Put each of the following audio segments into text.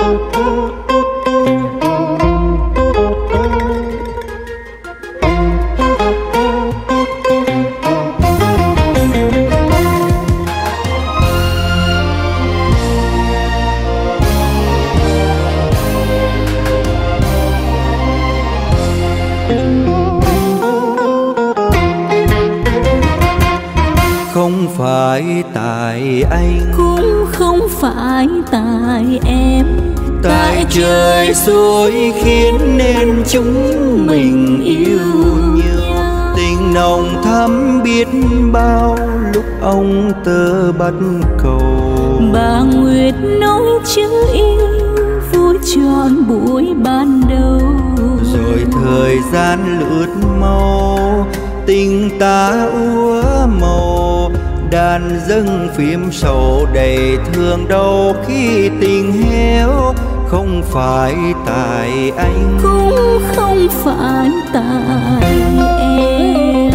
Không phải tại anh, cũng không phải tại em, tại trời xui khiến nên chúng mình yêu nhau. Tình nồng thắm biết bao lúc ông tơ bắt cầu. Bà Nguyệt nói chữ yêu vui tròn buổi ban đầu. Rồi thời gian lướt mau, tình ta úa màu. Đàn dâng phim sầu đầy thương đau khi tình héo. Không phải tại anh, cũng không phải tại em.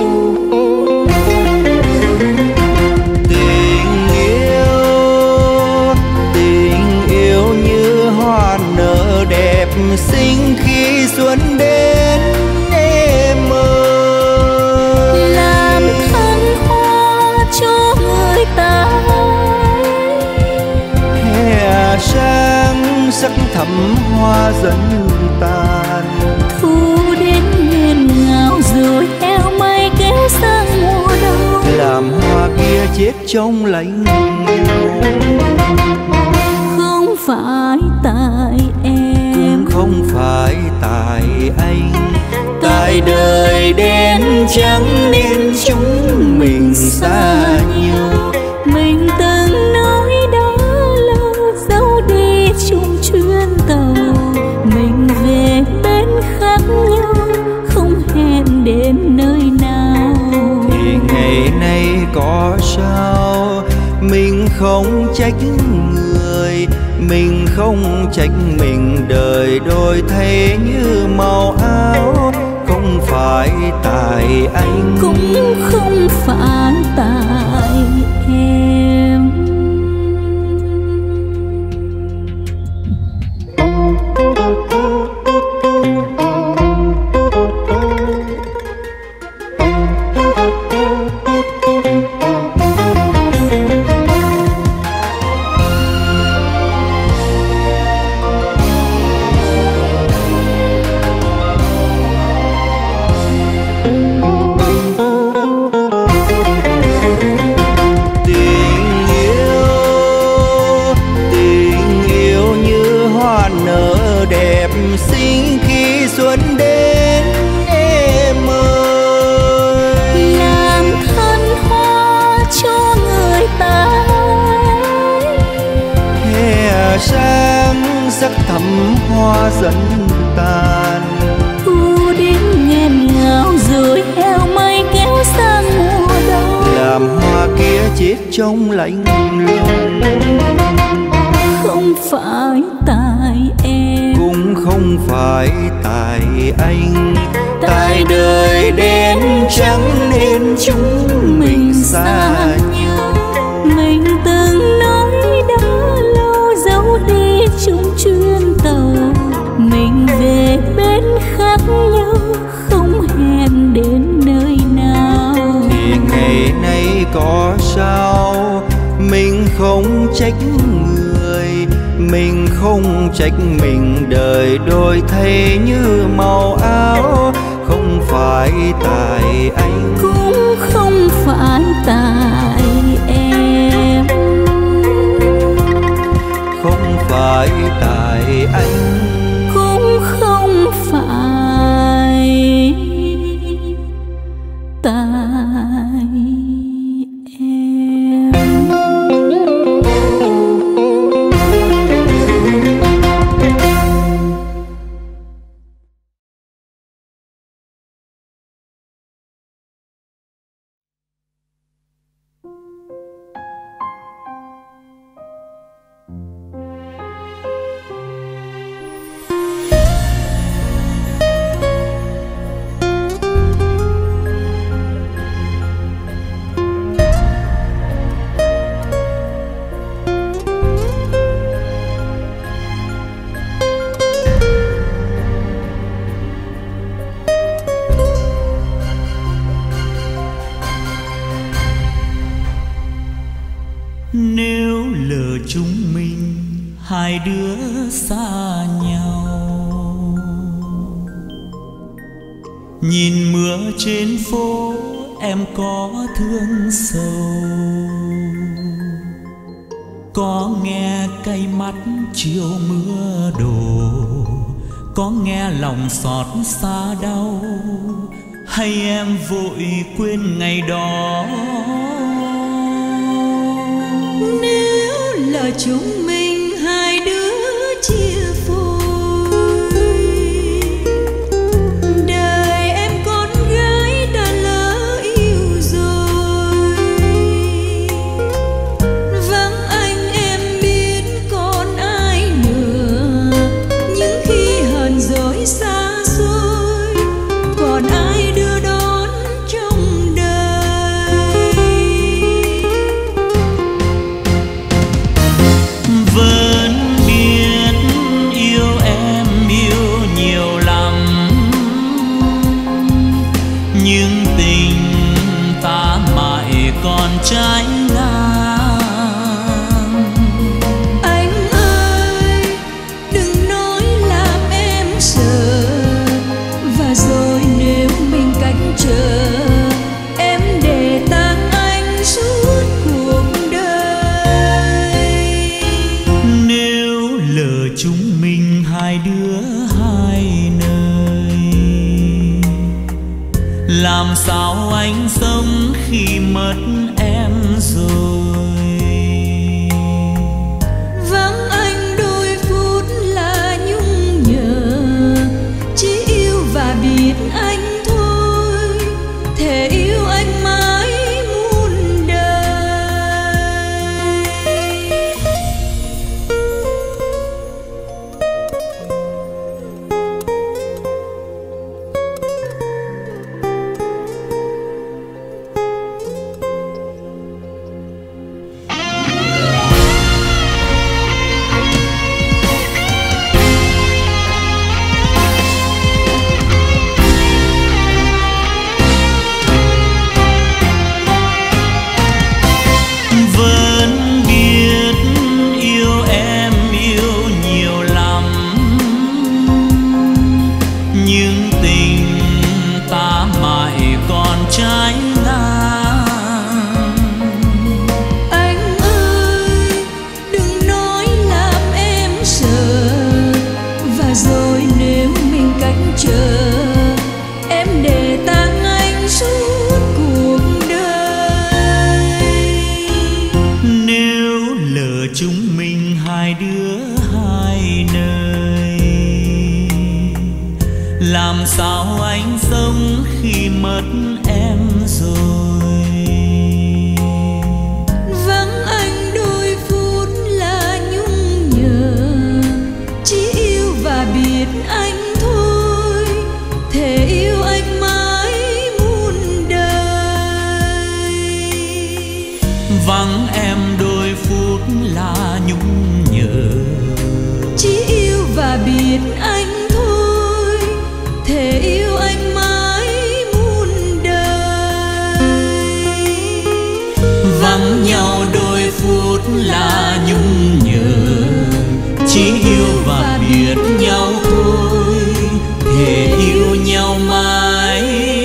Tình yêu như hoa nở đẹp xinh khi xuân đến em ơi. Làm thân hoa cho người ta, hè sang sắc thắm hoa dần tàn. thu đến nghẹn ngào rồi theo mây kéo sang mùa đông. Làm hoa kia chết trong lạnh lùng. Không phải tại em, cũng không phải tại anh. Tại đời đến chẳng nên chúng mình xa nhau. mình từng nói đó lâu dấu đi chung chuyến tàu. Mình về bên khác nhau không hẹn đến nơi nào. Thì ngày nay có sao mình không trách người, mình không trách mình đời đôi thay như màu áo. Không phải tại anh, cũng không phải tại em. sắc thắm hoa dần tàn. Thu đến nghẹn ngào rồi theo mây kéo sang mùa đông. Làm hoa kia chết trong lạnh lùng. Không phải tại em, cũng không phải tại anh. Tại đời đến chẳng nên chúng mình xa nhau. mình từng nói đã lâu dấu đi chung chuyến tàu. Mình về bên khác nhau không hẹn đến nơi nào. Thì ngày nay có sao mình không trách người, mình không trách mình đời đôi thay như màu áo. Không phải tại anh, cũng không phải tại em. không phải tại anh, cũng không phải tại em. mình hai đứa xa nhau. Nhìn mưa trên phố em có thương sầu, có nghe cay mắt chiều mưa đổ, có nghe lòng xót xa đau, hay em vội quên ngày đó. Nếu là chúng mình hai đứa chia phôi, đời em con gái đã lỡ yêu rồi. Vắng anh em biết còn ai nữa, những khi hờn dỗi xa xôi, còn ai đưa đón trong đời. Vẫn biết yêu em yêu nhiều lắm, nhưng tình ta mãi còn trái ngang. Anh ơi đừng nói làm em sợ, và rồi nếu mình cách trở, em để tang anh suốt cuộc đời. Nếu lỡ chúng mình hai đứa hai nơi, làm sao anh sống khi mất em rồi. Vắng anh đôi phút là nhung nhớ, chỉ yêu và biết anh thôi, thề yêu anh mãi muôn đời. Vẫn biết yêu em yêu nhiều lắm, nhưng tình ta mãi còn trái ngang. Anh ơi đừng nói làm em sợ, và rồi nếu mình cách trở, em để tang anh suốt cuộc đời. Nếu lỡ chúng mình hai đứa hai nơi, làm sao anh sống khi mất em rồi. Vắng anh đôi phút là nhung nhớ, chỉ yêu và biết anh thôi, thề yêu anh mãi muôn đời. Vắng em đôi phút là nhung nhớ, Chỉ yêu và biết anh thôi, thề yêu anh mãi muôn đời. vắng nhau đôi phút là nhung nhớ, chỉ yêu và biết nhau thôi, thề yêu nhau mãi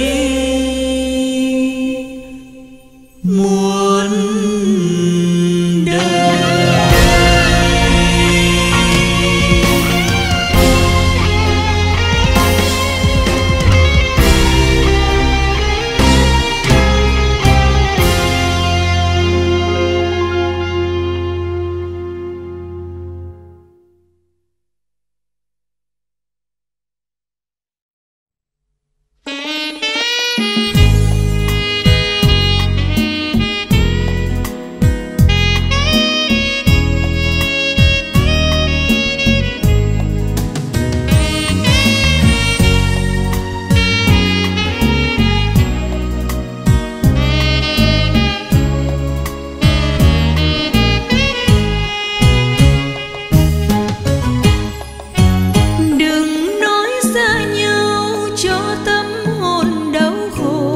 muôn đời. Đừng nói xa nhau cho tâm hồn đau khổ,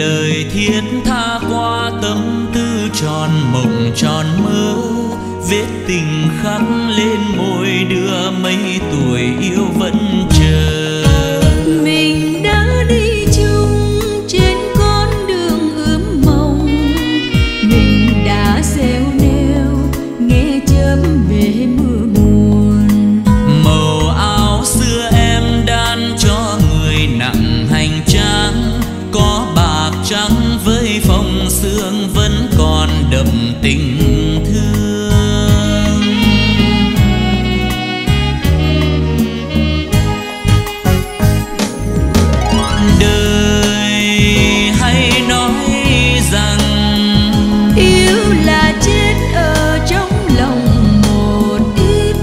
lời thiết tha qua tâm tư tròn mộng tròn mơ, vết tình khắc lên môi đưa mấy tuổi yêu vẫn chờ. Mình đã đi chung trên con đường ươm mộng, mình đã gieo neo nghe chớp về mưa buồn. Màu áo xưa em đan cho người nặng hành trang, có bạc trắng với phong sương vẫn còn đậm tình thương. Đời hay nói rằng Yêu là chết ở trong lòng một ít,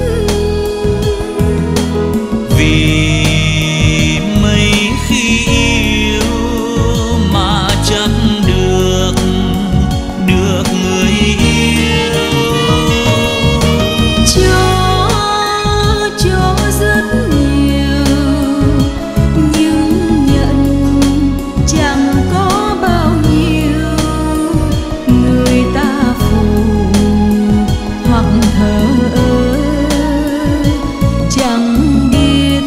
vì mấy khi yêu mà chắc được người yêu. cho rất nhiều nhưng nhận chẳng có bao nhiêu, người ta phù hoặc thờ ơ chẳng biết.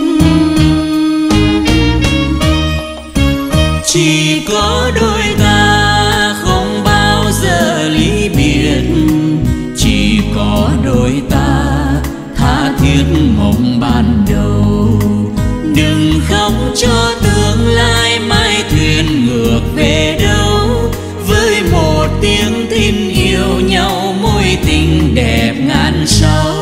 Chỉ có đôi ta không bao giờ ly biệt, chỉ có đôi ta tha thiết mộng ban đầu. Đừng khóc cho tương lai mai thuyền ngược về đâu, với một tiếng tin yêu nhau mối tình đẹp ngàn sao.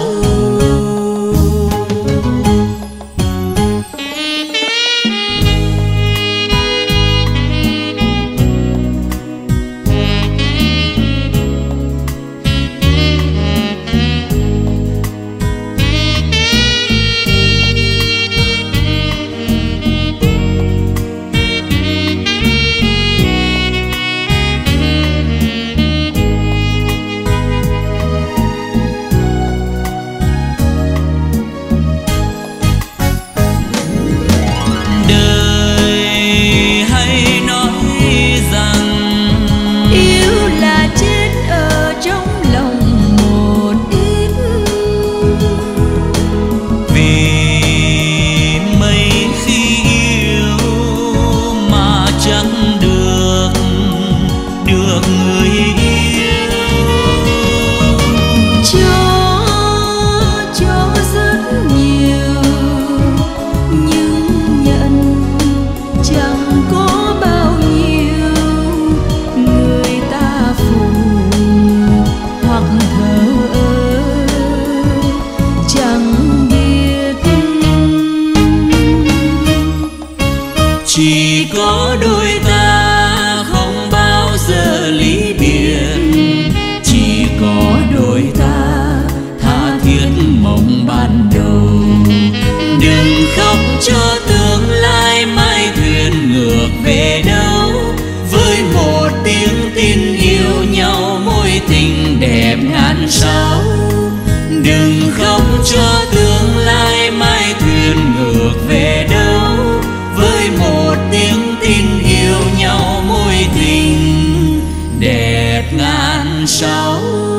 Chỉ có đôi ta không bao giờ ly biệt, chỉ có đôi ta tha thiết mộng ban đầu. Đừng khóc cho tương lai mai thuyền ngược về đâu, với một tiếng tin yêu nhau mối tình đẹp ngàn sao. Đừng khóc cho tương lai mai thuyền ngược về đâu, với một tiếng tin yêu nhau mối tình đẹp ngàn sao.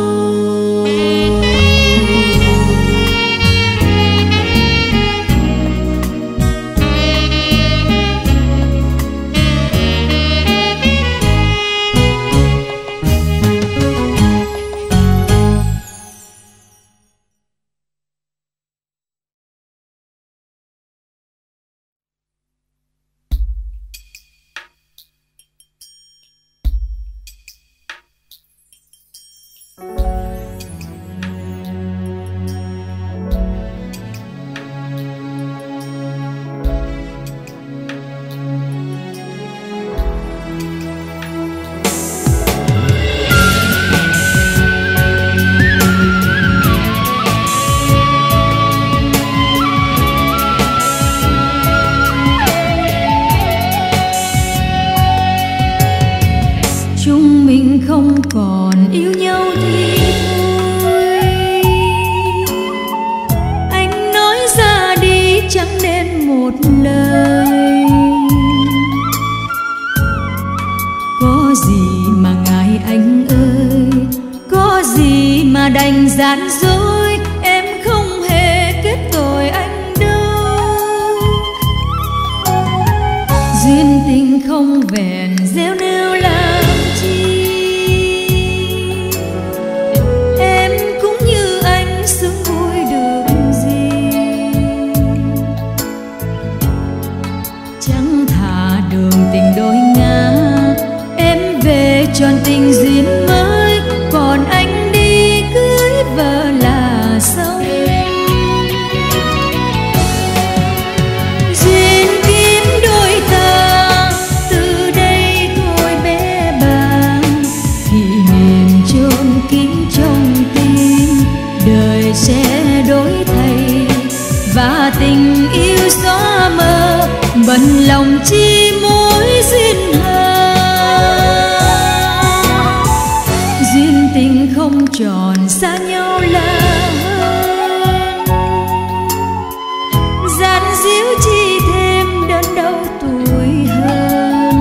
Không còn yêu nhau thì thôi, anh nói ra đi chẳng nên một lời. Có gì mà ngại anh ơi, có gì mà đành gian dối, em không hề kết tội anh đâu. Duyên tình không vẹn gieo nêu làm chi, em cũng như anh sướng vui được gì. Chẳng thà đường tình đôi ngả, em về tròn tình duyên mới, còn anh đi cưới vợ là xong. Duyên kiếp đôi ta từ đây thôi bé bàng, kỷ niệm chôn kín trong tim, đời sẽ đổi thay và tình yêu xóa mờ, bận lòng chi mối duyên hờn. Duyên tình không tròn xa nhau là hơn, gian díu chi thêm đớn đau tuổi hơn.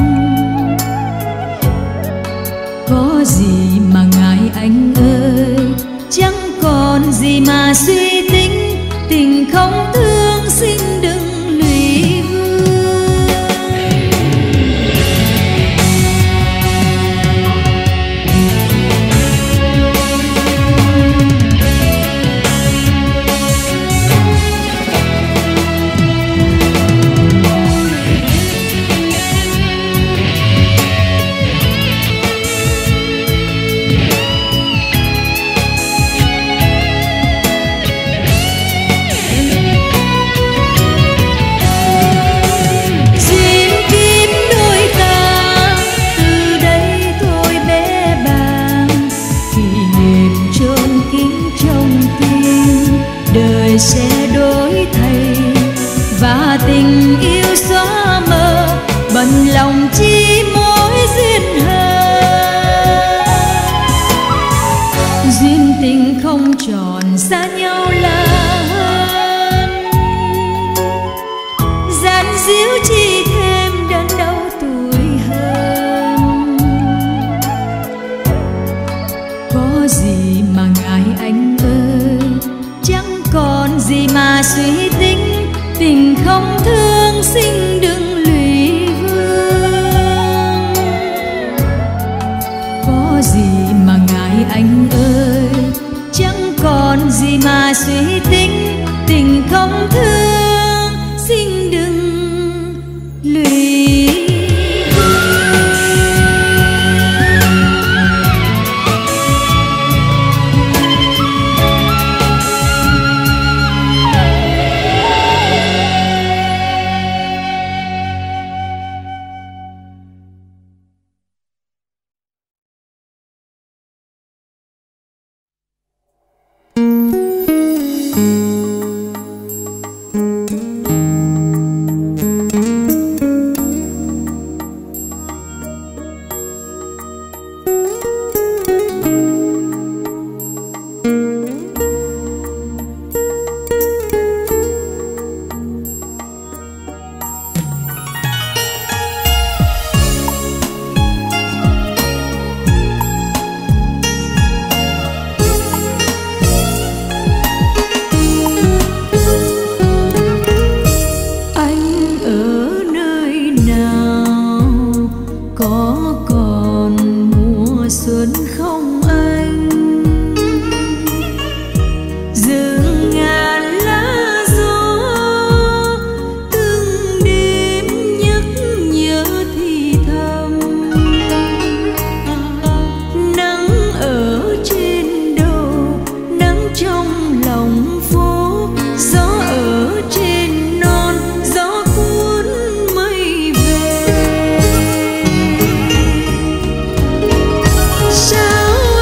Có gì mà ngại anh ơi, chẳng còn gì mà suy tính, tình không thương xin đừng lụy vương. Đời sẽ đổi thay và tình yêu xóa mờ, bận lòng chi mối duyên hờn. Duyên tình không tròn xa nhau là hơn, gian díu chi thêm đớn đau tuổi hơn. Có gì mà ngại anh ơi, chẳng còn gì mà suy tính, tình không thương xin đừng lụy vương. Có gì mà ngại anh ơi, chẳng còn gì mà suy tính, tình không thương xin đừng lụy vương. Sao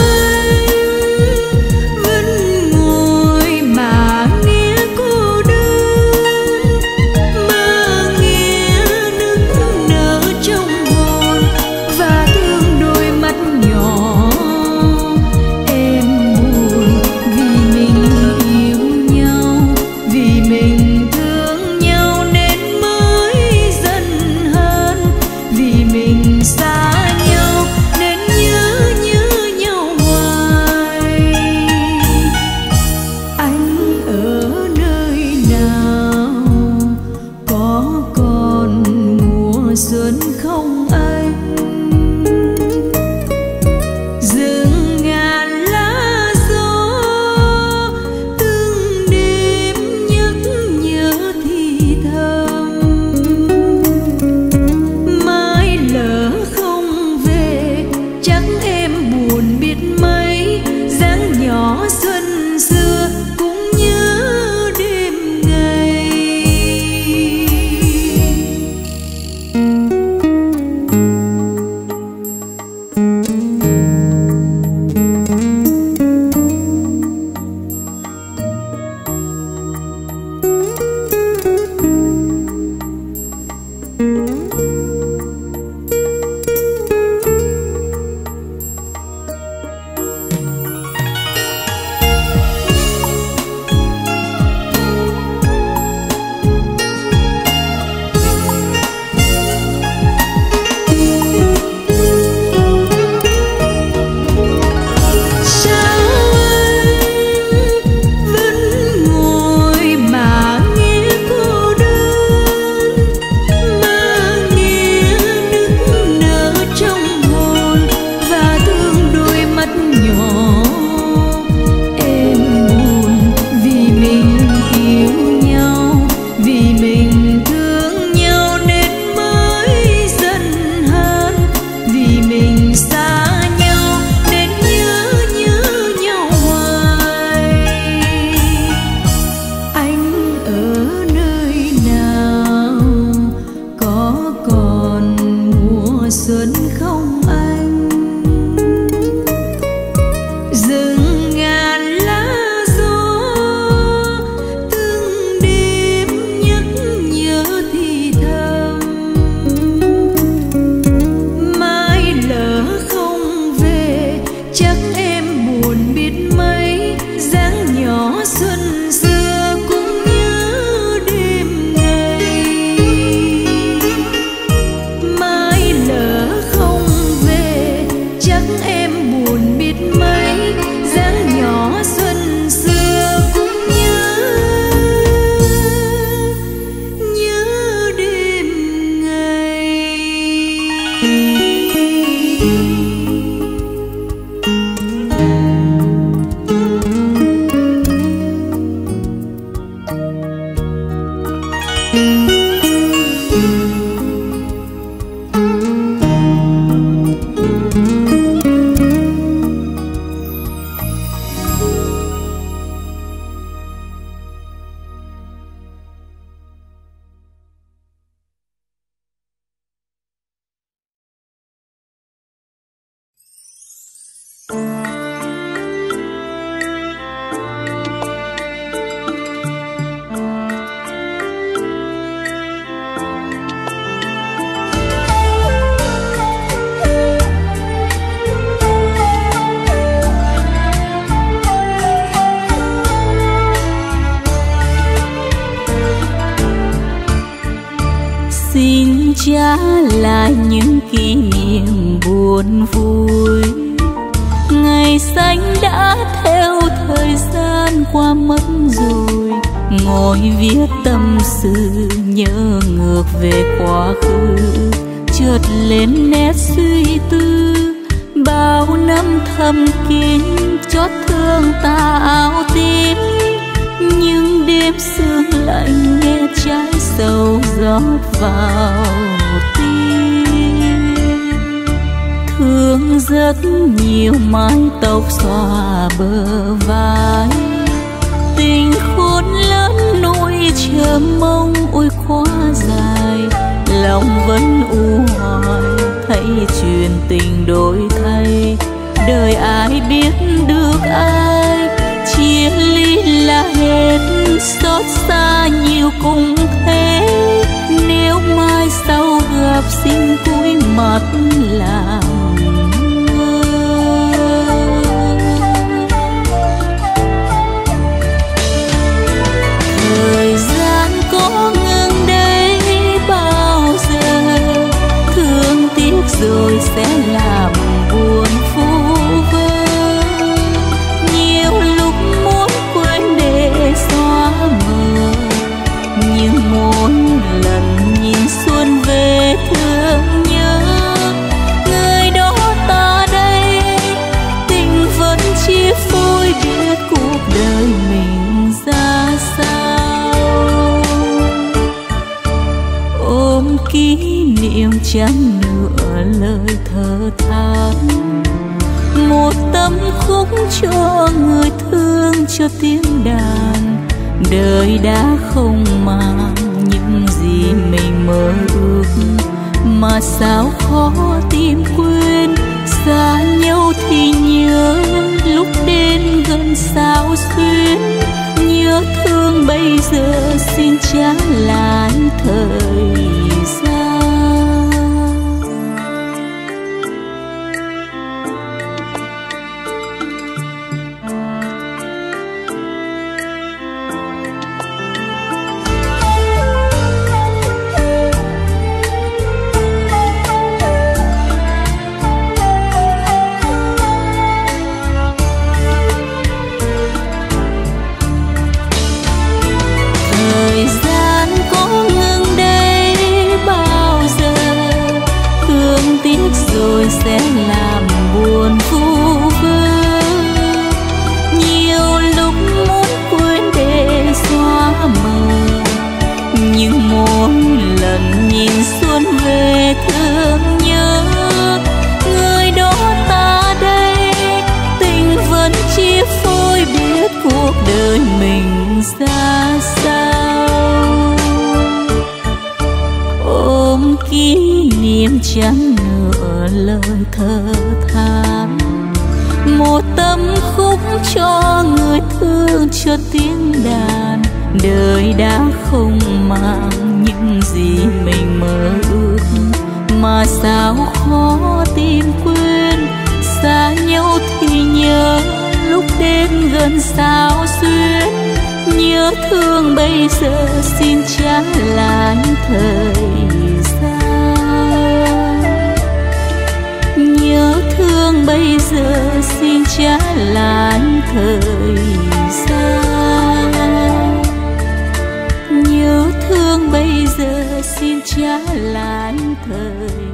mình xa nhau đến nhớ nhau hoài. Anh ở nơi nào, có còn mùa xuân không anh? Rừng ngàn lá gió từng đêm nhắc nhớ thì thầm. Mai lỡ không về chắc em buồn biết mấy. Dáng nhỏ xuân xưa cũng nhớ đêm ngày. Mai lỡ không về chắc em buồn biết mấy. Dáng nhỏ xuân xưa cũng nhớ đêm ngày. Xin trả lại những kỷ niệm buồn vui. Ngày xanh đã theo thời gian qua mất rồi. Ngồi viết tâm sự nhớ ngược về quá khứ. Chợt lên nét suy tư bao năm thầm kín. Chót thương ta áo tím nhưng đêm sương lạnh nghe trái sầu rót vào tim. Thương rất nhiều mái tóc xòa bờ vai. Tình khôn lớn nỗi chờ mong ôi quá dài. Lòng vẫn u hoài thấy chuyện tình đổi thay. Đời ai biết được ai, chia ly là hết. Xót xa nhiều cũng thế. Nếu mai sau gặp xin cúi mặt làm ngơ. Thời gian có ngừng đây bao giờ? Thương tiếc rồi sẽ làm buồn vu vơ. Nhiều lúc muốn quên để xóa mờ, nhưng mỗi lần nhìn xuân về thương nhớ. Người đó ta đây, tình vẫn chia phôi biết cuộc đời mình ra sao. Ôm kỷ niệm chẳng nửa lời thở than. Một tâm khúc cho người thương cho tiếng đàn. Đời đã không mang những gì mình mơ ước, mà sao khó tìm quên. Xa nhau thì nhớ, lúc đến gần sao xuyên. Nhớ thương bây giờ xin trả lại thời gian. Thời gian có ngừng đây đời mình ra sao. Ôm kỷ niệm chẳng nửa lời thở than, một tâm khúc cho người thương cho tiếng đàn. Đời đã không mang những gì mình mơ ước, mà sao khó tìm quên. Xa nhau thì nhớ, lúc đến gần sao xuyên. Nhớ thương bây giờ xin trả lại thời gian. Nhớ thương bây giờ xin trả lại thời gian. Nhớ thương bây giờ xin trả lại thời gian.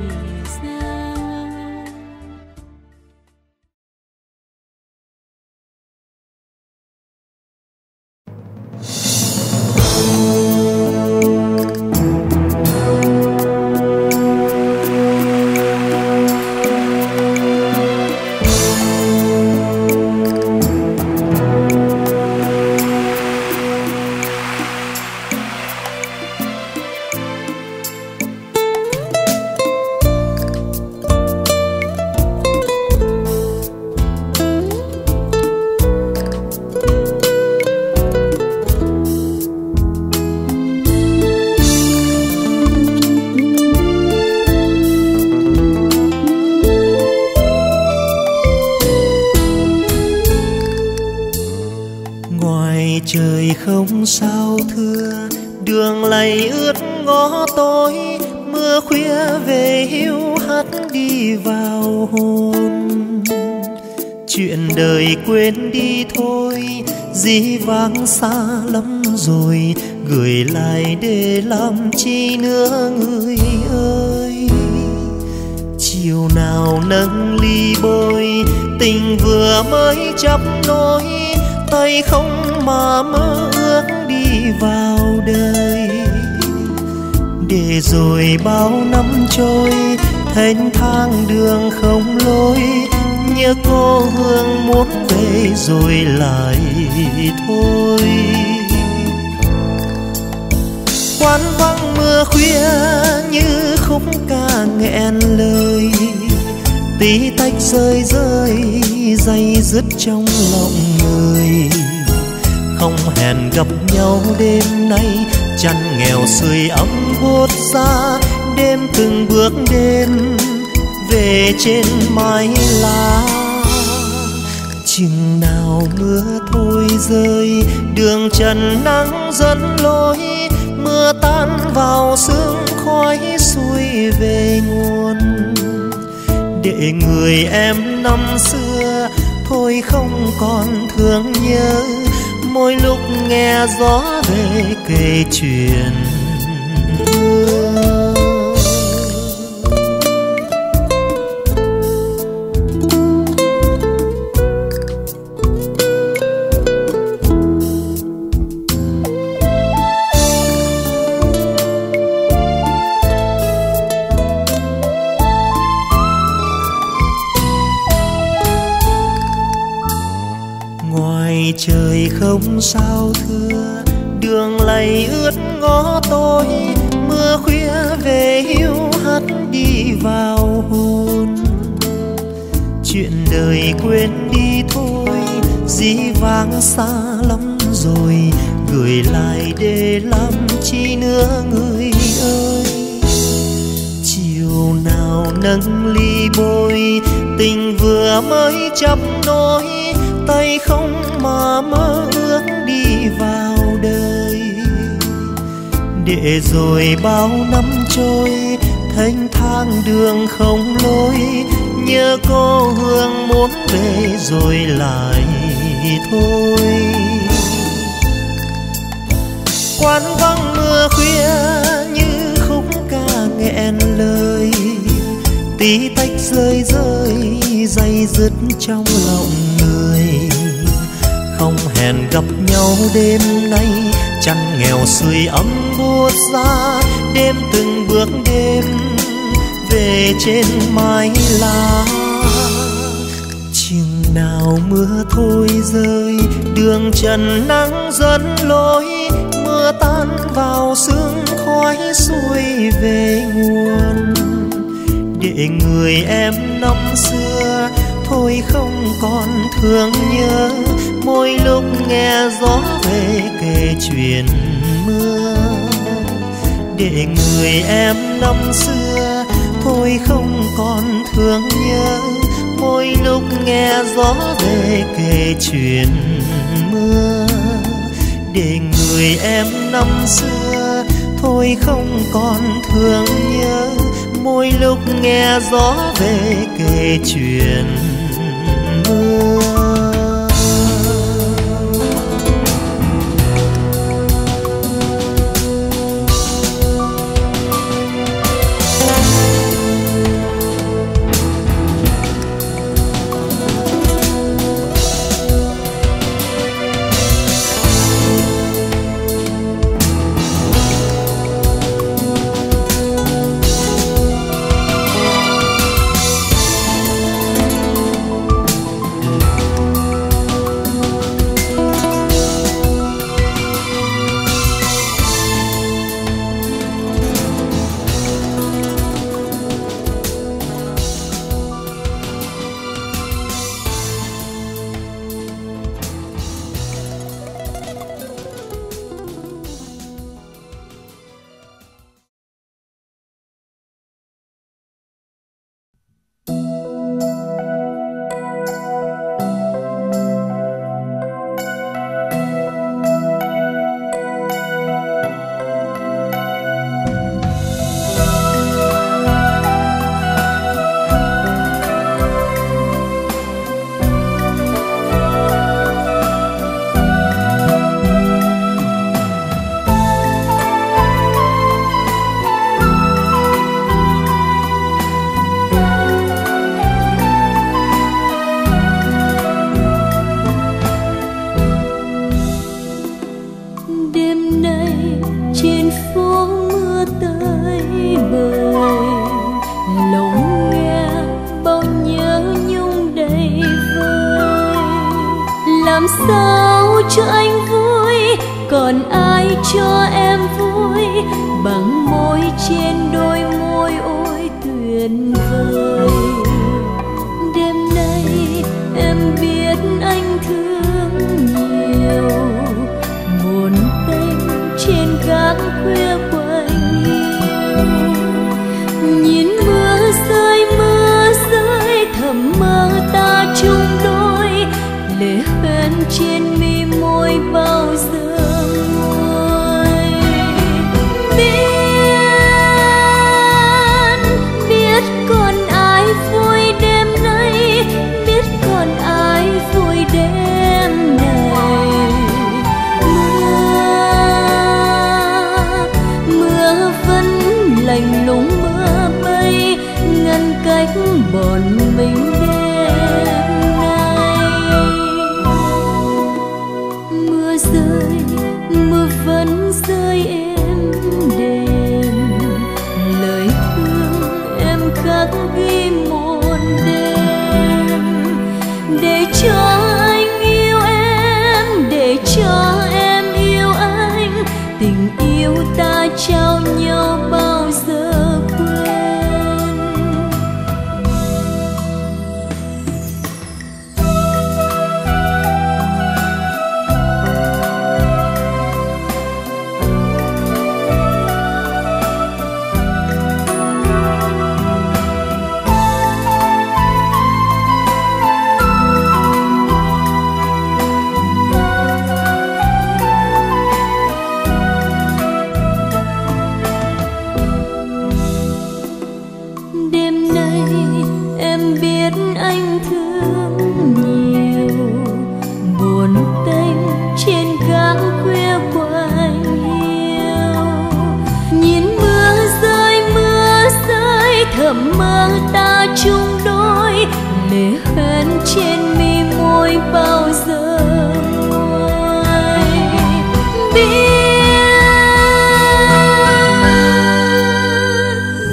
Trời không sao thưa, đường lầy ướt ngõ tối, mưa khuya về hiu hắt đi vào hồn. Chuyện đời quên đi thôi, dĩ vãng xa lắm rồi, gửi lại để làm chi nữa người ơi. Chiều nào nâng ly bôi, tình vừa mới chấp nối, tay không mà mơ ước đi vào đời. Để rồi bao năm trôi, thênh thang đường không lối, nhớ cô hương muốn về rồi lại thôi. Quán vắng mưa khuya như khúc ca nghẹn lời, tí tách rơi rơi day dứt trong lòng người. Không hẹn gặp nhau đêm nay, chăn nghèo sưởi ấm buốt ra, đêm từng bước đêm về trên mái lá. Chừng nào mưa thôi rơi, đường trần nắng dẫn lối, mưa tan vào sương khói xuôi về nguồn. Để người em năm xưa thôi không còn thương nhớ, mỗi lúc nghe gió về kể chuyện mưa. Trời không sao thưa, đường lầy ướt ngõ tối, mưa khuya về hiu hắt đi vào hồn. Chuyện đời quên đi thôi, dĩ vãng xa lắm rồi, gửi lại để làm chi nữa người ơi. Chiều nào nâng ly bôi, tình vừa mới chấp nối, tay không mà mơ ước đi vào đời. Để rồi bao năm trôi, thênh thang đường không lối, nhớ cô hương muốn về rồi lại thôi. Quán vắng mưa khuya như khúc ca nghẹn lời, tí tách rơi rơi day dứt trong lòng người. Không hẹn gặp nhau đêm nay, chăn nghèo sưởi ấm buốt ra, đêm từng bước đêm về trên mái lá. Chừng Nào mưa thôi rơi, đường trần nắng dẫn lối, mưa tan vào sương khói xuôi về nguồn. Để người em năm xưa thôi không còn thương nhớ, mỗi lúc nghe gió về kể chuyện mưa. Để người em năm xưa thôi không còn thương nhớ, mỗi lúc nghe gió về kể chuyện mưa. Để người em năm xưa thôi không còn thương nhớ, mỗi lúc nghe gió về kể chuyện mưa.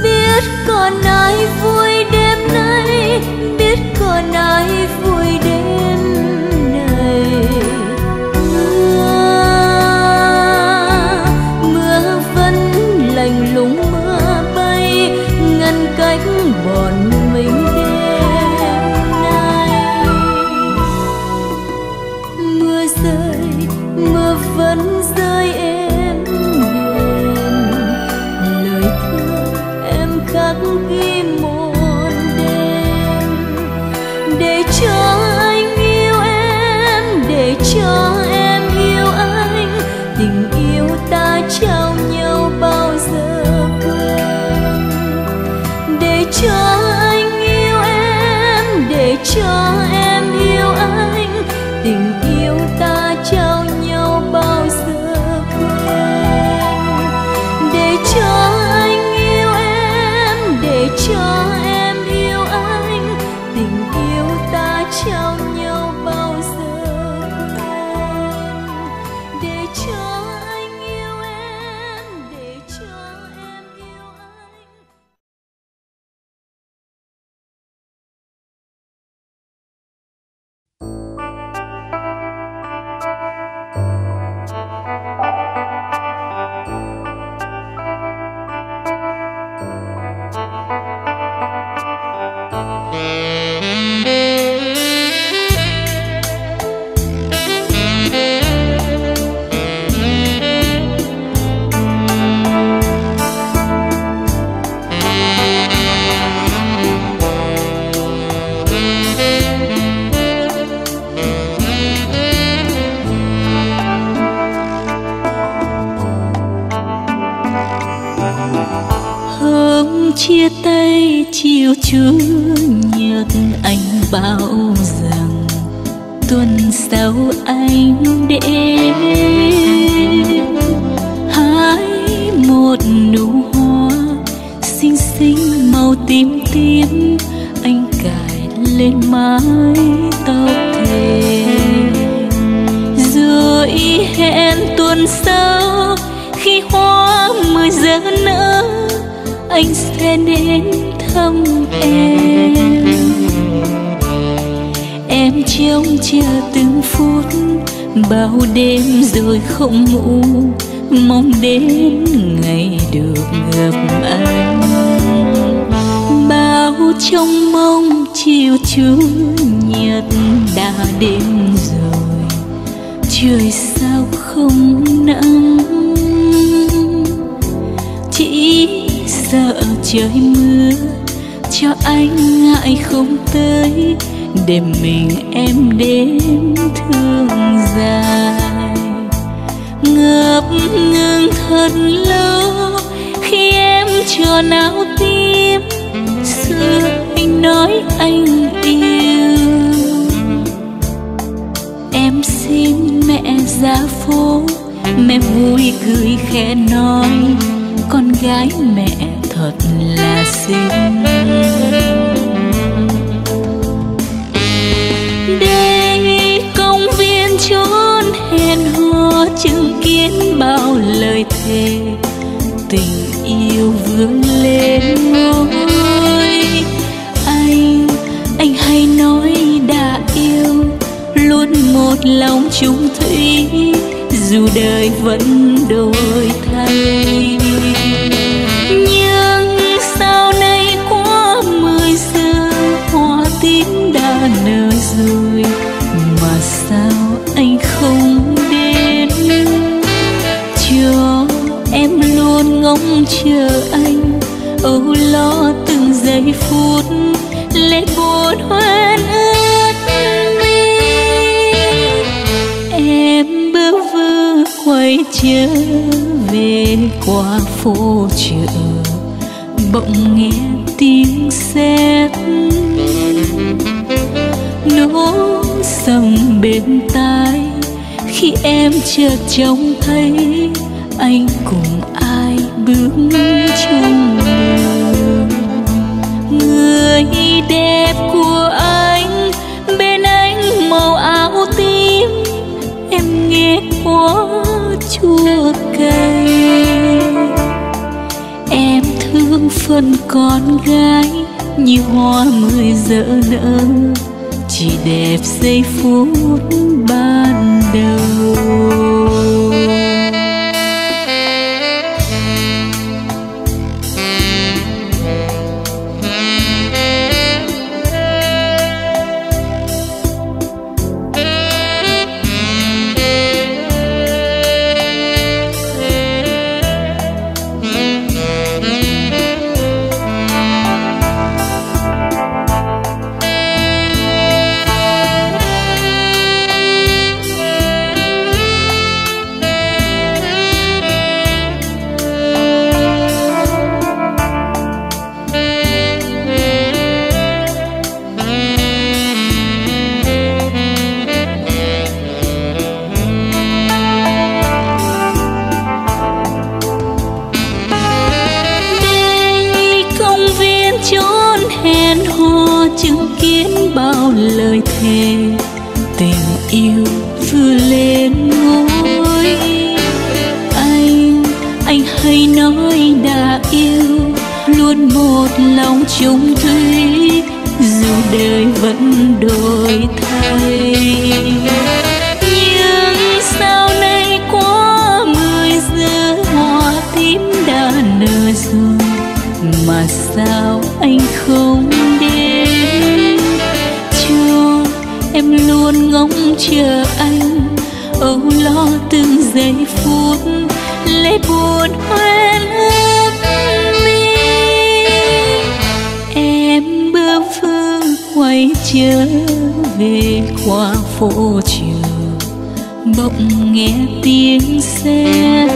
Còn ai vui đêm nay, biết còn ai vui đêm cho em yêu anh, tình yêu ta trao nhau bao giờ quên. Để cho anh yêu em, để cho em yêu anh, tình yêu ta trao nhau bao giờ quên. Để cho anh yêu em, để cho em yêu anh, tình yêu ta trao nhau bao giờ quên. Để cho anh yêu em, để cho em yêu anh. Hôm chia tay chiều Chủ nhật, anh bảo rằng tuần sau anh đến hái một nụ hoa xinh xinh màu tím tím, anh cài lên mái tóc thề. Rồi hẹn tuần sau khi hoa mới giờ nở, anh sẽ đến thăm em. Em trông chờ từng phút, bao đêm rồi không ngủ, mong đến ngày được gặp anh. Bao trong mong chiều Chủ nhật đã đến rồi, trời sao không nắng, chỉ sợ trời mưa cho anh ngại không tới, để mình em đến thương dài. Ngập ngừng thật lâu khi em tròn áo tím, xưa anh nói anh yêu. Em xin mẹ ra phố, mẹ vui cười khẽ nói, con gái mẹ thật là xinh. Đây công viên chốn hẹn hò, chứng kiến bao lời thề, tình yêu vươn lên ngôi. Anh hay nói đã yêu, luôn một lòng chung thủy, dù đời vẫn đổi thay. Nhưng sau này qua 10 giờ, hoa tím đã nở rồi, mà sao anh không đến? Cho em luôn ngóng chờ anh, âu lo từng giây phút, lệ buồn hoen ướt mi. Em bơ vơ quay trở về qua phố chợ, bỗng nghe tiếng sét nổ sầm bên tai, khi em chợt trông thấy anh cùng ai bước chung đường. Người đẹp của anh, bên anh màu áo tím, em nghe quá chua cay. Em thương phần con gái như hoa 10 giờ nở, chỉ đẹp giây phút ban đầu. lời thề tình yêu vừa lên ngôi. Anh hay nói đã yêu, luôn một lòng chung thủy, dù đời vẫn đổi thay. Nhưng sao nay quá 10 giờ hoa tím đã nở rồi, mà sao anh không đến? Cho em luôn ngóng chờ anh, âu lo từng giây phút lấy buồn hoen ước mi. Em bơ vơ quay trở về qua phố trường, bỗng nghe tiếng xe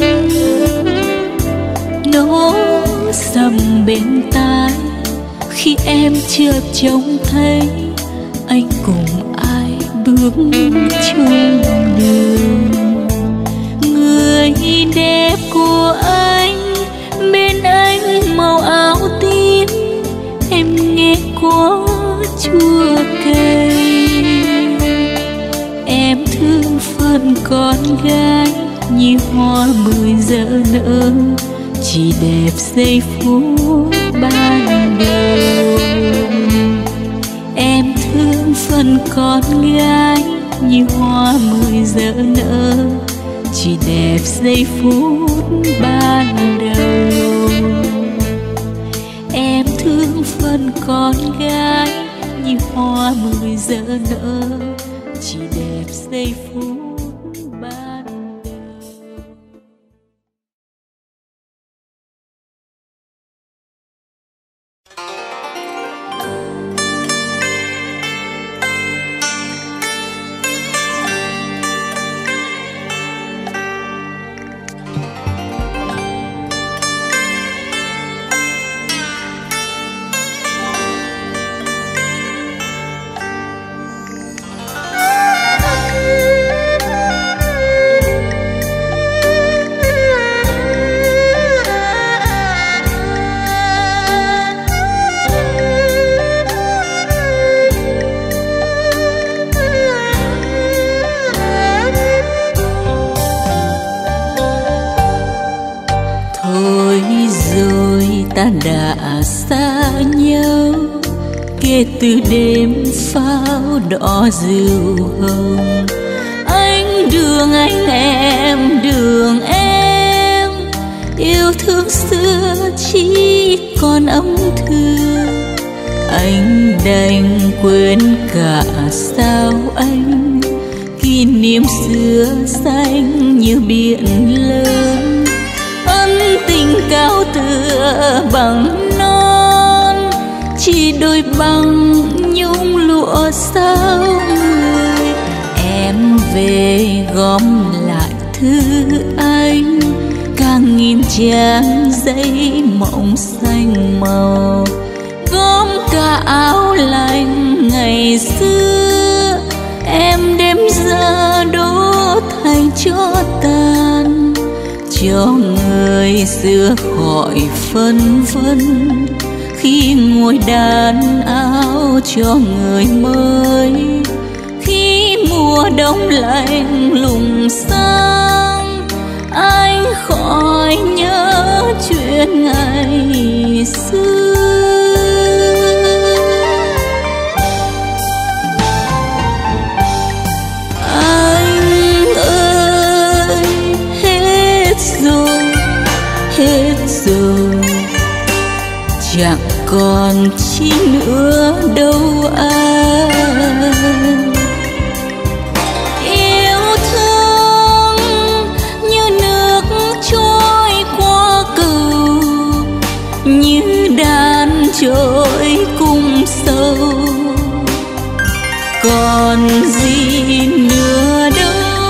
nó sầm bên tai. Khi em chợt trông thấy anh cùng ai bước chung đường, người đẹp của anh bên anh màu áo tím. Em nghe quá chua cay, em thương phần con gái như hoa 10 giờ nở, chỉ đẹp giây phút ban đầu. Em thương phần con gái như hoa 10 giờ nở, chỉ đẹp giây phút ban đầu. Em thương phần con gái như hoa 10 giờ nở, chỉ đẹp giây phút ban đầu. Ta đã xa nhau kể từ đêm pháo đỏ rượu hồng. Anh đường em đường em, yêu thương xưa chỉ còn âm thương. Anh đành quên cả sao anh, kỷ niệm xưa xanh như biển lớn. Ân tình cao tựa bằng non, chỉ đôi bằng nhung lụa sao người. Em về gom lại thư anh, càng nghìn trang giấy mộng xanh màu. Gom cả áo lạnh ngày xưa, em đem ra đốt thành cho tàn. Cho người xưa khỏi phân vân, khi ngồi đàn áo cho người mới. Khi mùa đông lạnh lùng sang, anh khỏi nhớ chuyện ngày xưa. Hết rồi, chẳng còn chi nữa đâu anh. Yêu thương như nước trôi qua cầu, như đàn trôi cùng sâu. Còn gì nữa đâu.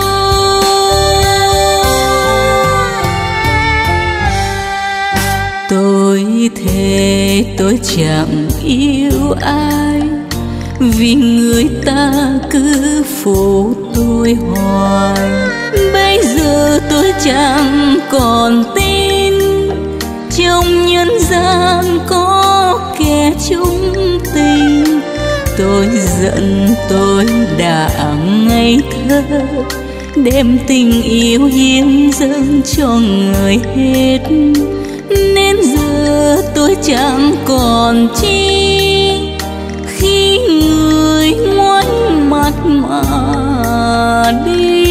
Tôi thề tôi chẳng yêu ai, vì người ta cứ phụ tôi hoài. Bây giờ tôi chẳng còn tin trong nhân gian có kẻ chung tình. tôi giận tôi đã ngây thơ, đem tình yêu hiến dâng cho người hết, nên giờ tôi chẳng còn chi khi người ngoảnh mặt mà đi.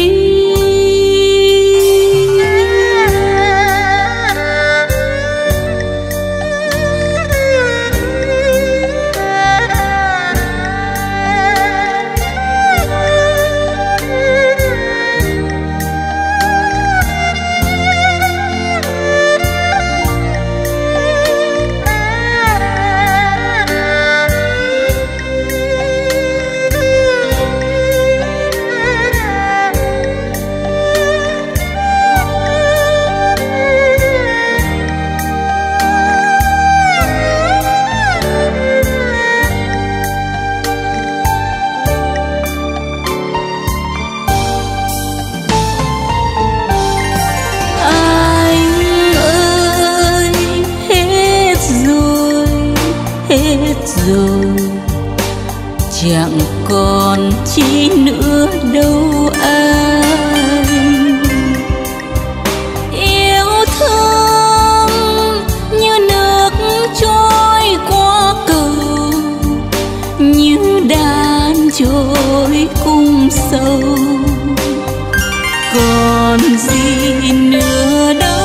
Rồi chẳng còn chi nữa đâu anh. Yêu thương như nước trôi qua cầu, như đàn trôi cung sâu, còn gì nữa đâu.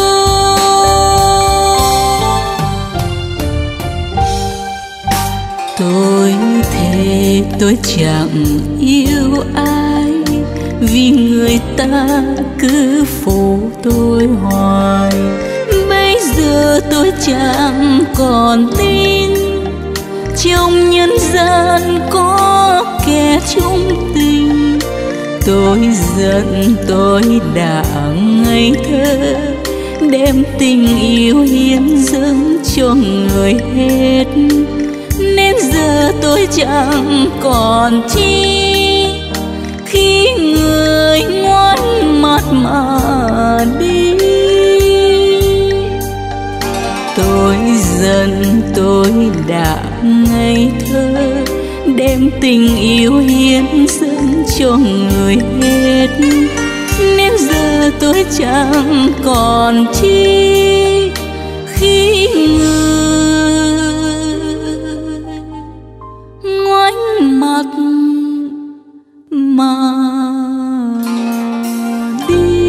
Tôi thề tôi chẳng yêu ai, vì người ta cứ phụ tôi hoài. Bây giờ tôi chẳng còn tin trong nhân gian có kẻ chung tình. Tôi giận tôi đã ngây thơ, đem tình yêu hiến dâng cho người hết, nên giờ tôi chẳng còn chi khi người ngoảnh mặt mà đi. Tôi giận tôi đã ngây thơ, đem tình yêu hiến dâng cho người hết, nên giờ tôi chẳng còn chi khi người ngoảnh mặt mà đi.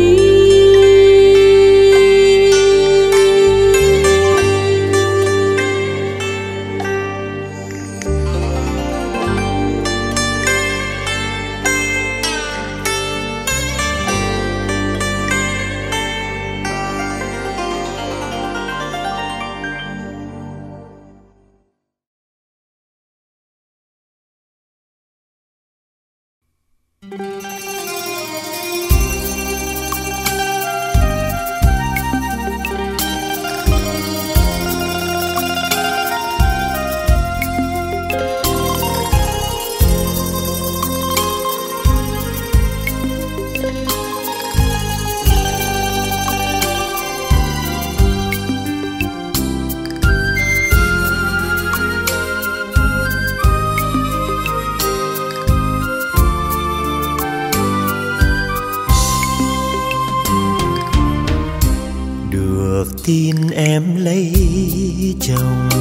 Tin em lấy chồng,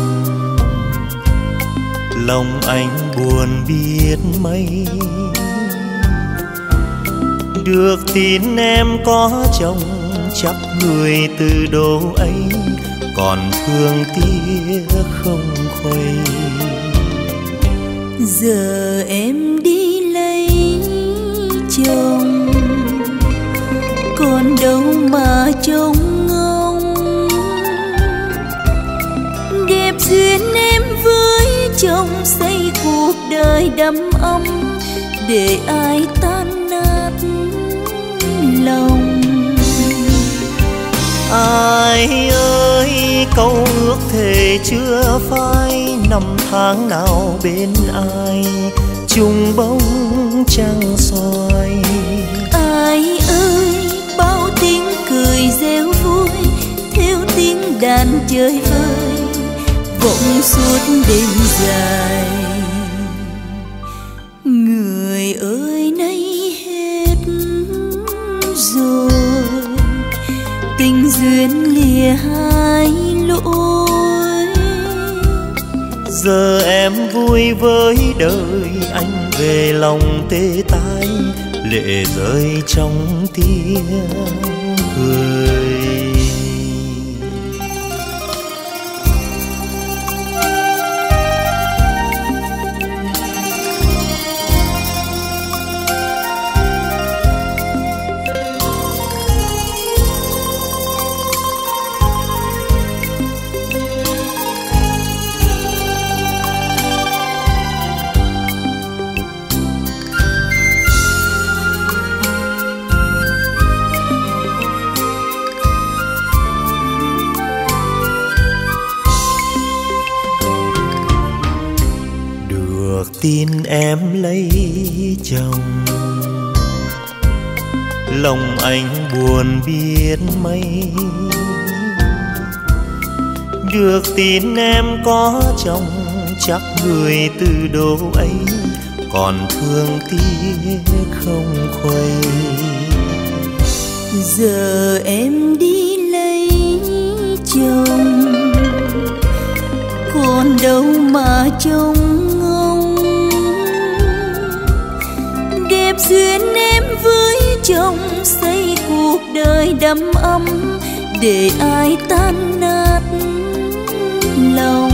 lòng anh buồn biết mấy. Được tin em có chồng, chắc người từ độ ấy còn thương tiếc không khuây. Giờ em đi lấy chồng, còn đâu mà trông duyên em với chồng, xây cuộc đời đắm ấm để ai tan nát lòng. Ai ơi câu ước thề chưa phai, năm tháng nào bên ai chung bóng trăng soi. Ai ơi bao tiếng cười reo vui theo tiếng đàn chơi vơi vọng suốt đêm dài. Người ơi nay hết rồi, tình duyên lìa hai lối. Giờ em vui với đời, anh về lòng tê tái, lệ rơi trong tiếng cười. Tin em lấy chồng, lòng anh buồn biết mấy. Được tin em có chồng, chắc người từ đâu ấy còn thương tiếc không khuây. Giờ em đi lấy chồng, còn đâu mà trông duyên em với chồng, xây cuộc đời đầm ấm để ai tan nát lòng.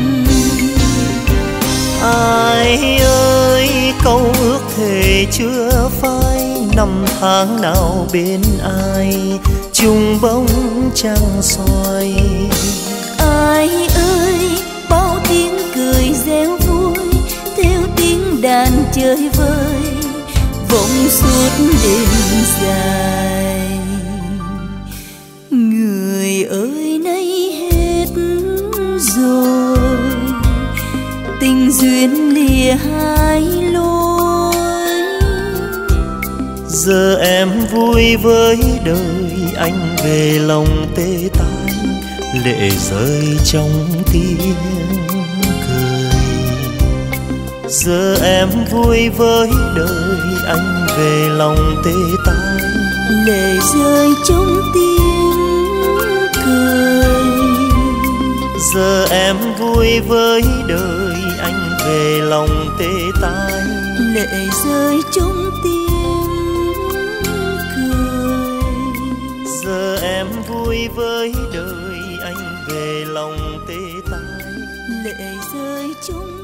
Ai ơi câu ước thề chưa phai, năm tháng nào bên ai chung bóng trăng soi. Ai ơi bao tiếng cười reo vui, theo tiếng đàn chơi vơi vọng suốt đêm dài. Người ơi nay hết rồi, tình duyên lìa hai lối. Giờ em vui với đời, anh về lòng tê tái, lệ rơi trong tiếng cười. Giờ em vui với đời, anh về lòng tê tái, lệ rơi trong tiếng cười. Giờ em vui với đời, anh về lòng tê tái, lệ rơi trong tiếng cười. Giờ em vui với đời, anh về lòng tê tái, lệ rơi trong tiếng.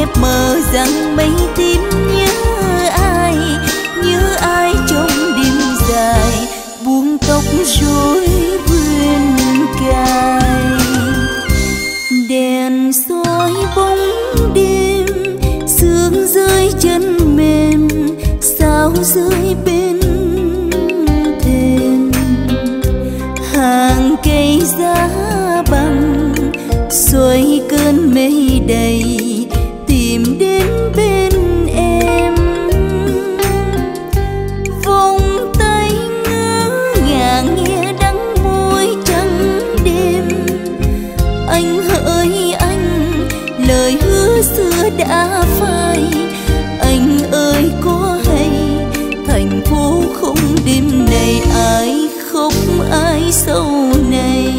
khép mờ rằng mây tím nhớ ai trong đêm dài buông tóc rối vươn cài. Đèn soi bóng đêm, sương rơi chân mềm, sao rơi bên thềm. Hàng cây giá băng xoay cơn mây đầy tìm đến bên em. Vòng tay ngỡ ngàng nghe đắng môi trắng đêm. Anh hỡi anh, lời hứa xưa đã phai. Anh ơi có hay thành phố không đêm này ai khóc ai sau này.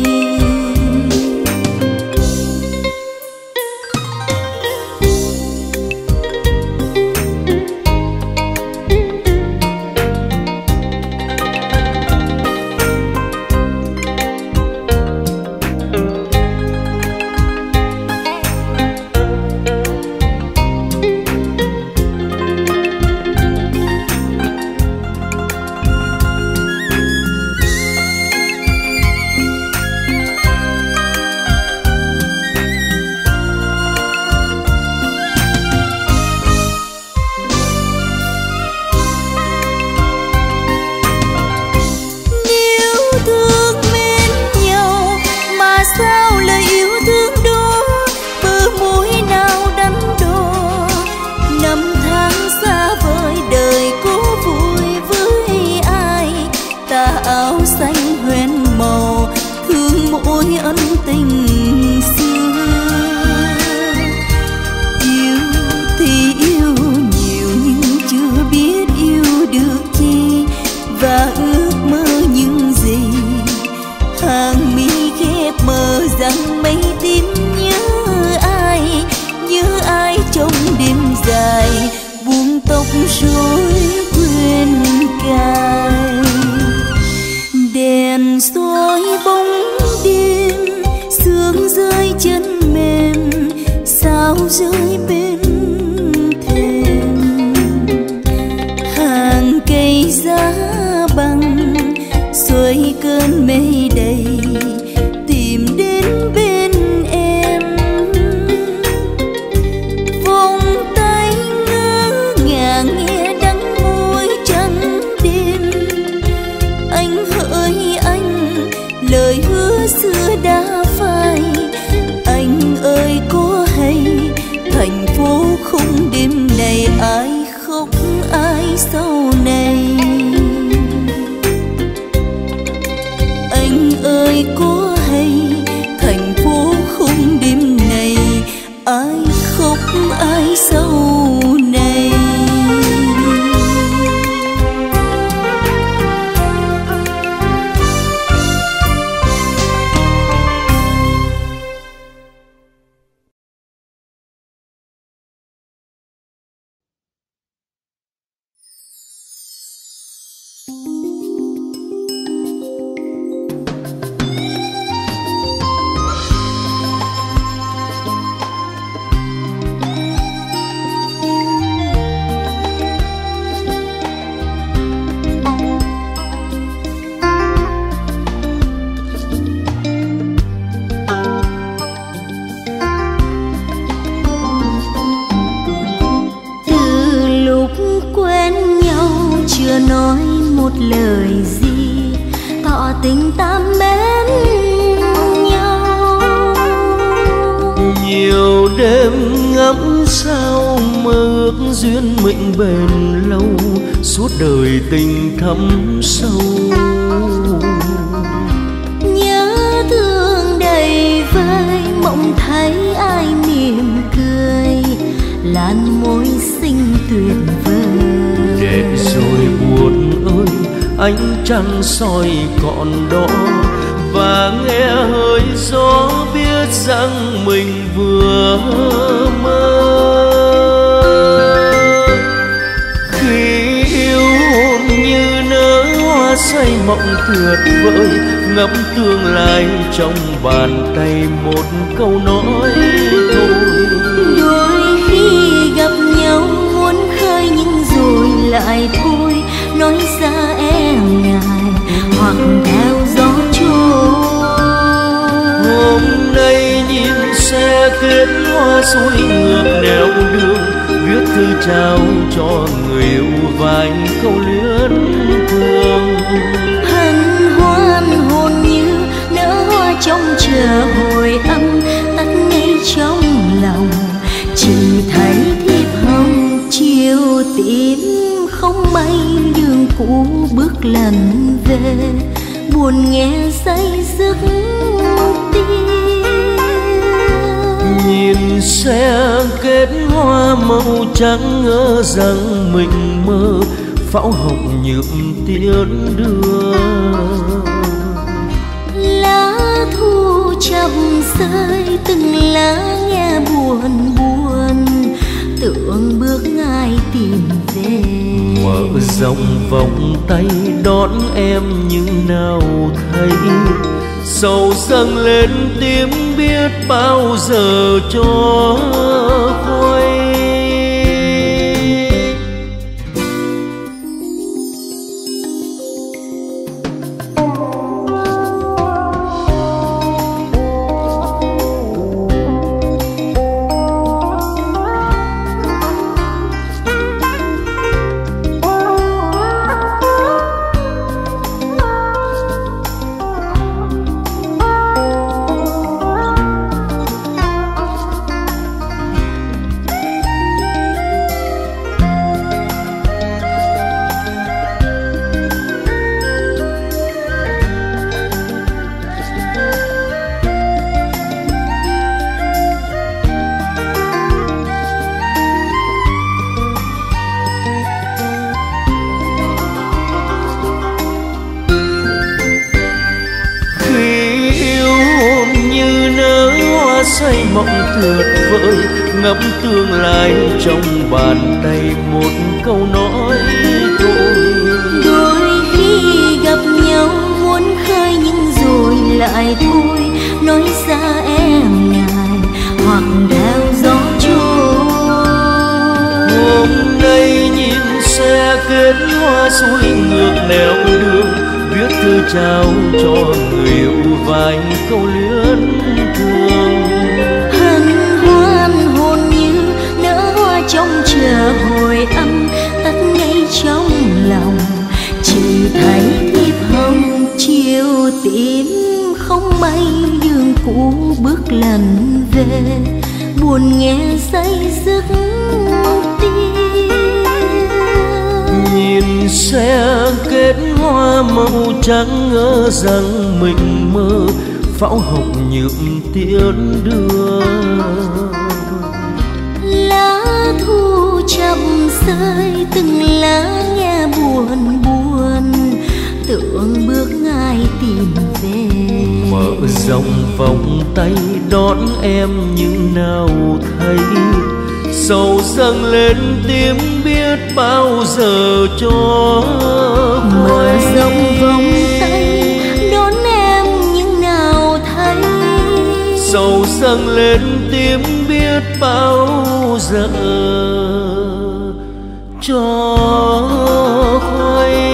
Trăng soi còn đó và nghe hơi gió biết rằng mình vừa mơ. Khi yêu hồn như nở hoa say mộng tuyệt vời, ngắm tương lai trong bàn tay một câu nói thôi. Đôi khi lại thôi, nói ra em ngại hoặc theo gió trôi. Hôm nay nhìn xe kết hoa xuôi ngược nẻo đường, viết thư trao cho người yêu vài câu luyến thương. Hân hoan hồn như nở hoa trong chờ hồi âm, tắt ngay trong lòng. Chỉ thấy thiệp hồng chiều tím, không mây đường cũ bước lần về, buồn nghe say giấc tim. Nhìn xe kết hoa màu trắng, ngỡ rằng mình mơ pháo hồng nhuộm tiến đưa. Lá thu chập rơi từng lá nghe buồn buồn, tưởng bước ai tìm về. Mở rộng vòng tay đón em nhưng nào thấy, sầu dâng lên tim biết bao giờ cho khuây. Say mộng tuyệt vời, ngắm tương lai trong bàn tay một câu nói thôi. Đôi khi gặp nhau muốn khơi nhưng rồi lại thôi, nói ra em ngại hoặc theo gió trôi. Hôm nay nhìn xe kết hoa xuôi ngược nẻo đường, viết thư trao cho người yêu vài câu luyến thương. Trong chờ hồi âm, tắt ngay trong lòng. Chỉ thấy thiệp hồng chiều tím, không mây đường cũ bước lần về, buồn nghe say giấc tim. Nhìn xe kết hoa màu trắng, ngỡ rằng mình mơ pháo hồng nhuộm tiến đưa. Thu chập rơi từng lá nghe buồn buồn, tưởng bước ai tìm về. Mở rộng vòng tay đón em nhưng nào thấy, sầu dâng lên tim biết bao giờ cho mở rộng vòng tay đón em nhưng nào thấy, sầu dâng lên tim biết bao giờ cho khuây.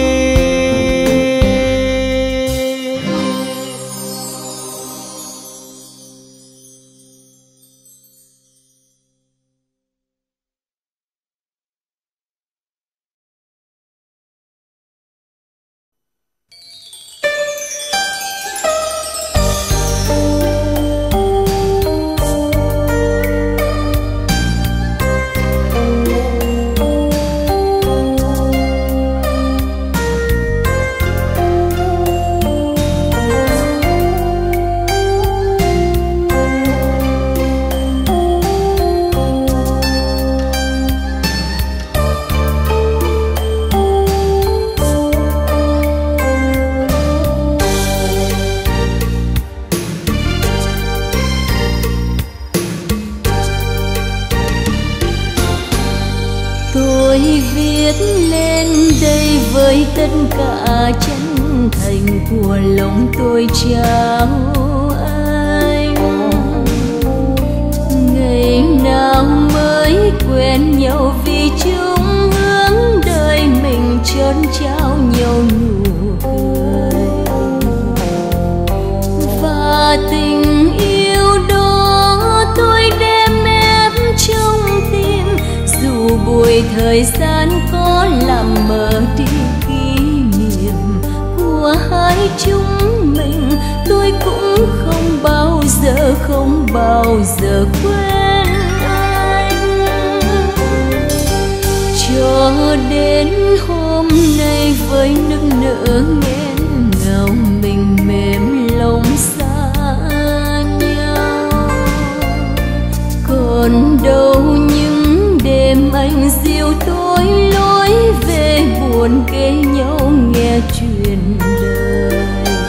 tất cả chân thành của lòng tôi trao anh. Ngày nào mới quen nhau vì chung hướng trao nhau nụ cười. Và tình yêu đó tôi đem ép trong tim, dù bụi thời gian có làm mờ đi kỷ niệm của hai chúng mình, tôi cũng không bao giờ quên anh. Cho đến hôm nay với nức nở nghẹn ngào, mình mềm lòng xa nhau. Còn đâu những đêm anh dìu tôi lối về, buồn kể nhau nghe chuyện đời.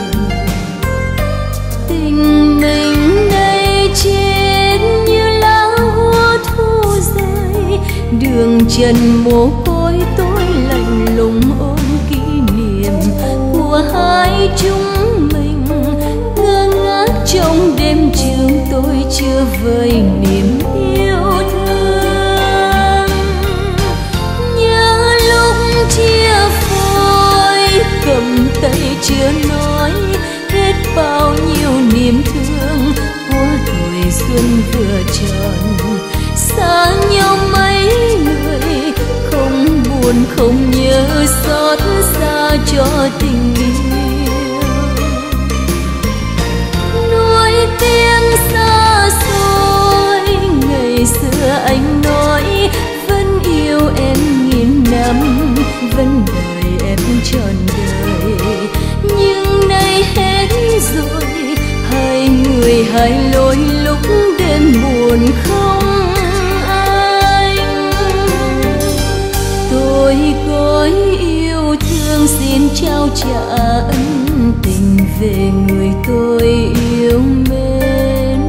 Tình mình đây chết như lá hoa thu rơi, đường trần mồ côi tôi lạnh lùng ôm kỷ niệm của hai chúng mình. Ngơ ngác trong đêm trường tôi chưa vơi niềm yêu thương. Nhớ lúc chia phôi cầm tay chưa nói hết bao nhiêu niềm thương của tuổi xuân vừa tròn. Xa nhau mấy người không buồn không nhớ xót xa cho tình yêu. Nuối tiếng xa xôi ngày xưa anh nói vẫn yêu em nghìn năm, vẫn đợi em trọn đời. Nhưng nay hết rồi, hai người hai lối lúc đêm buồn không anh. Tôi có yêu thương xin trao trả ân tình về người tôi yêu mến.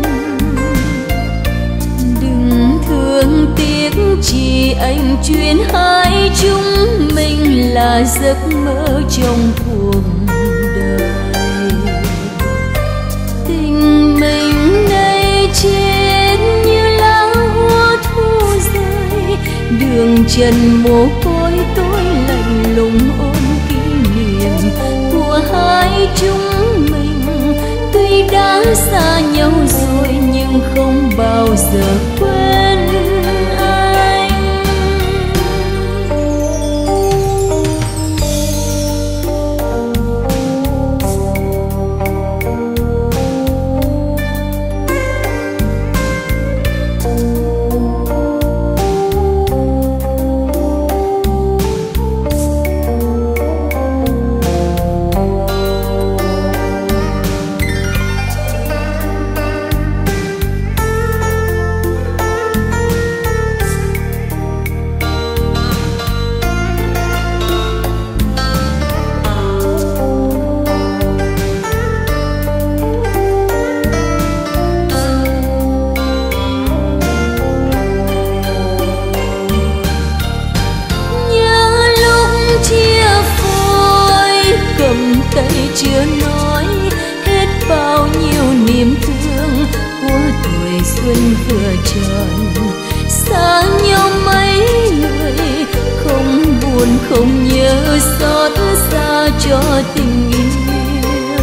Đừng thương tiếc chỉ anh chuyến hai chúng mình là giấc mơ trong cuộc đời. Tình mình đây chết như lá hoa thu rơi, đường trần mồ côi tôi lạnh lùng ôm kỷ niệm của hai chúng mình. Tuy đã xa nhau rồi nhưng không bao giờ quên anh. Tay chưa nói hết bao nhiêu niềm thương của tuổi xuân vừa tròn. Xa nhau mấy người không buồn không nhớ xót xa cho tình yêu.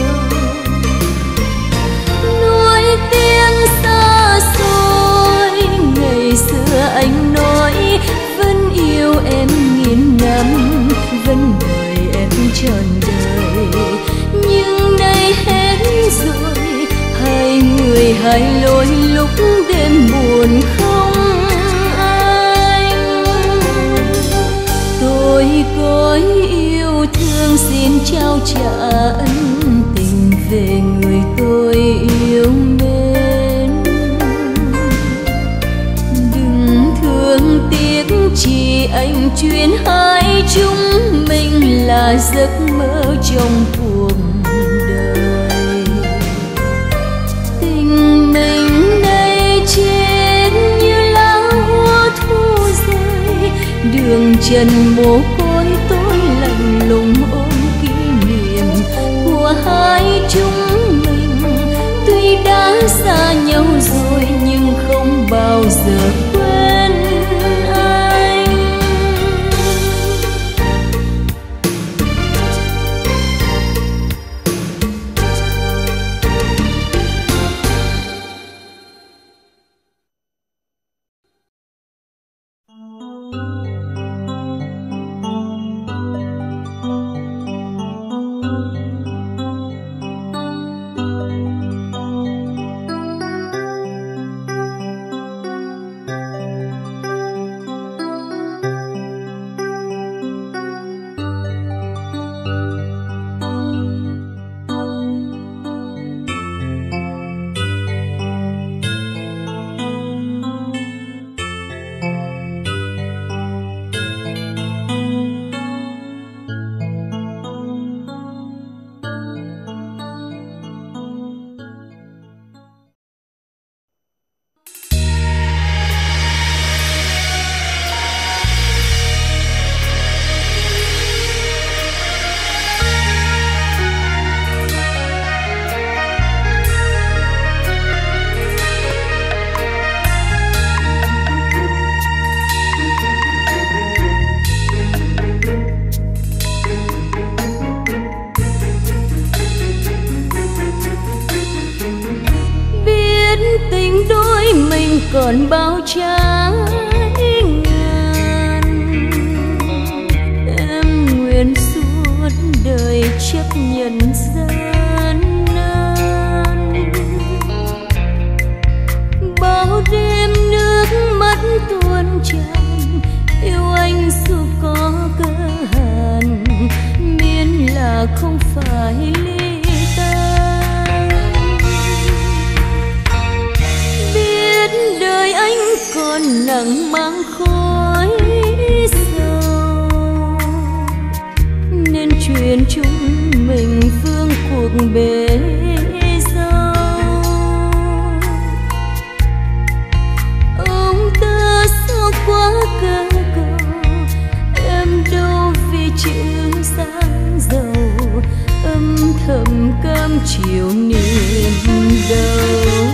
Nuối tiếng xa xôi ngày xưa anh nói vẫn yêu em nghìn năm, vẫn đợi em trọn đời. Nhưng nay hết rồi, hai người hai lối lúc đêm buồn không anh. Tôi có yêu thương xin trao trả ân tình về người tôi yêu mến. Đừng thương tiếc chỉ anh chuyến hai chúng mình là giấc mơ trong cuộc đời. Tình mình đây chết như lá hoa thu rơi, đường trần mồ côi tôi lạnh lùng ôm kỷ niệm của hai chúng mình. Tuy đã xa nhau rồi nhưng không bao giờ quên anh. tình đôi mình còn bao trái ngàn. Em nguyện suốt đời chấp nhận gian nan. Bao đêm nước mắt tuôn tràn, yêu anh dù có cơ hàn, miễn là không phải ly tan. Biết đời anh còn nặng mang khói sầu, nên chuyện chúng mình phương cuộc bể dâu. Ông ta sao quá cơ cầu, em đâu vì chữ sáng giàu, âm thầm cam chịu niềm đau.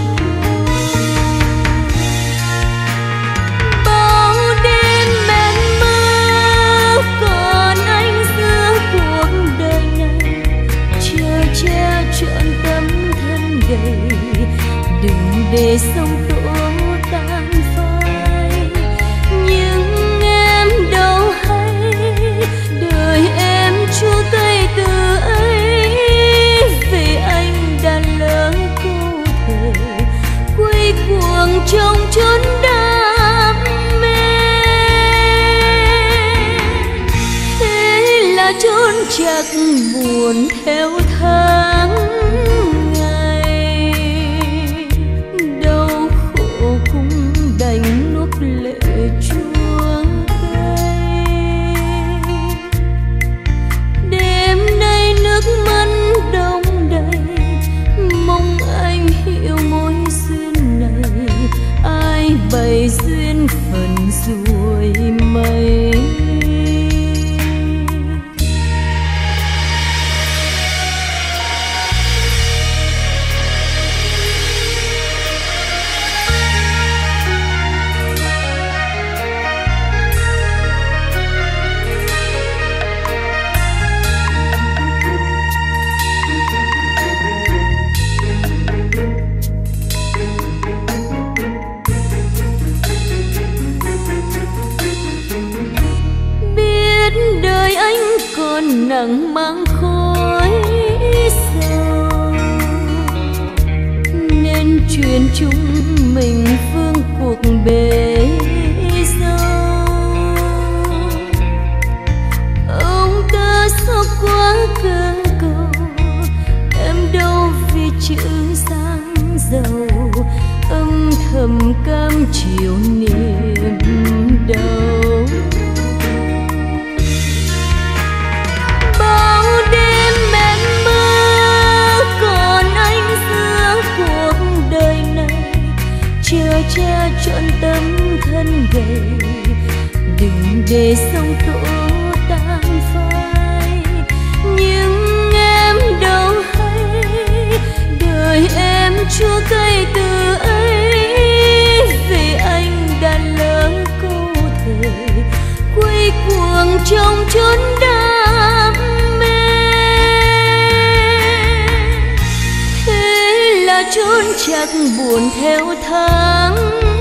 Bao đêm em mơ còn anh giữa cuộc đời này, chờ che trọn tấm thân gầy, đừng để sông tố tan phai. Nhưng em đâu hay đời em chua cay từ ấy, vì anh đã lỡ câu thề quay cuồng trong chốn đam mê. Thế là chốn chạc buồn theo tháng ngày, đau khổ cũng đành nuốt lệ chua cay. Đêm nay nước mắt đông đầy, mong anh hiểu mối duyên này, ai bày duyên phần ruồi mây. Đời anh còn nặng mang khói sầu, nên chuyện chúng mình phương cuộc bể dâu. Ông ta sao quá cơ cầu, em đâu vì chữ sáng giàu, âm thầm cam chịu niềm đau. Chờ che trọn tấm thân gầy, đừng để sông tố tan phai. Nhưng em đâu hay đời em chua cay từ ấy, vì anh đã lỡ câu thề quay cuồng trong chốn đam mê. Thế là chốn chạc buồn theo tháng